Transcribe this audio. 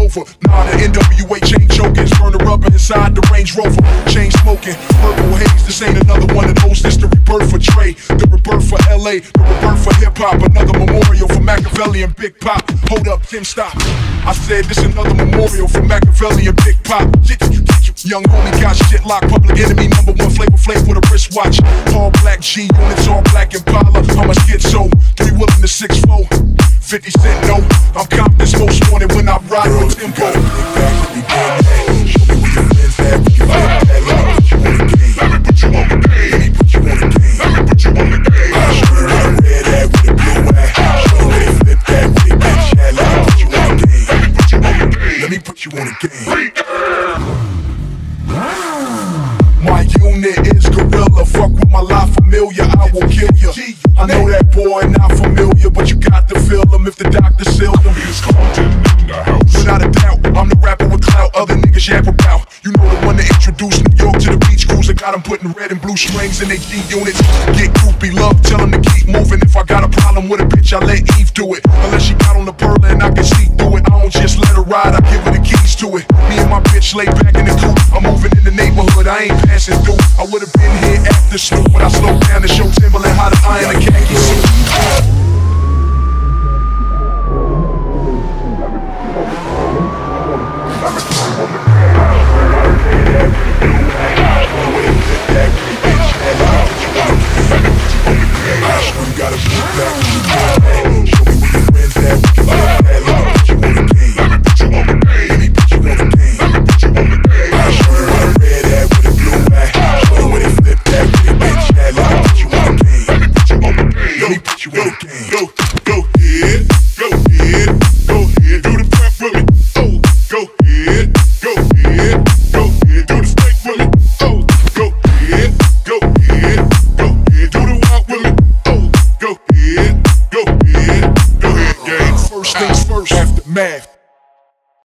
over. Nah, the NWA chain chokers, burn the rubber inside the Range Rover. Chain smoking, purple haze, this ain't another one of those. This the rebirth for Dre, the rebirth for LA, the rebirth for hip hop. Another memorial for Machiavelli and Big Pop. Hold up, Tim, stop. I said this another memorial for Machiavelli and Big Pop. Young homie got shit locked, public enemy #1, Flavor Flav with a wristwatch. All black G units, all black Impala. How much schizo? 3 willing to 6'4". 50 Cent, no. I'm confident most wanted when I ride on tempo. Show me where your friends at, we can flip that. Let me put you on the game. Let me put you on the game. Let me put you on the game. I'll show you where the red at with the blue at. Show you where they flip that with the bitch hat. Let me put you on the game. Let me put you on the game. Let me put you on the game. My unit is gorilla, fuck with my life familiar, I will kill ya. I know that boy not familiar, but you got to feel him if the doctor sealed him. He's Compton in the house. Without a doubt, I'm the rapper with clout, other niggas yap about. You know the one that introduced New York to the beach cruise. I got them putting red and blue strings in their G units. Get groupie love, tell them to keep moving. If I got a problem with a bitch, I let Eve do it. Unless she got on the pearl and I can see through it. I don't just let her ride, I give her the keys to it. Me and my bitch lay back in the coupe. I'm moving in the neighborhood, I ain't passing through. I would've been here after Snoop, but I slowed down to show Timberland how to iron a khaki suit. You gotta put back in the game. Show me where your friends at, we can flip that. Let me put you on the game. Let me put you on the game. Let me put you on the game. Let me put you on the game. I'll show you where the red at with the blue at. Show you where they flip that with the bitch hat. Let me put you on the game. Let me put you on the game. Let me put you on the game. Go ahead, go ahead, go ahead. Do the crap for me. Oh, go ahead, go ahead, go ahead. Do the steak for me. Oh, go ahead, go ahead, go ahead. Do the walk with me. Oh, go ahead, go ahead, go ahead, gang. First things first, aftermath.